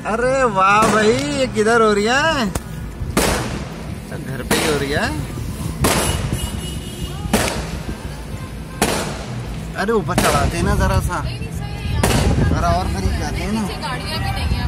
अरे वाह भाई, ये किधर हो रही है? घर पे ही हो रही है। अरे ऊपर चढ़ाते हैं ना जरा सा, जरा और करीब जाते हैं ना। गाड़ियाँ भी नहीं है।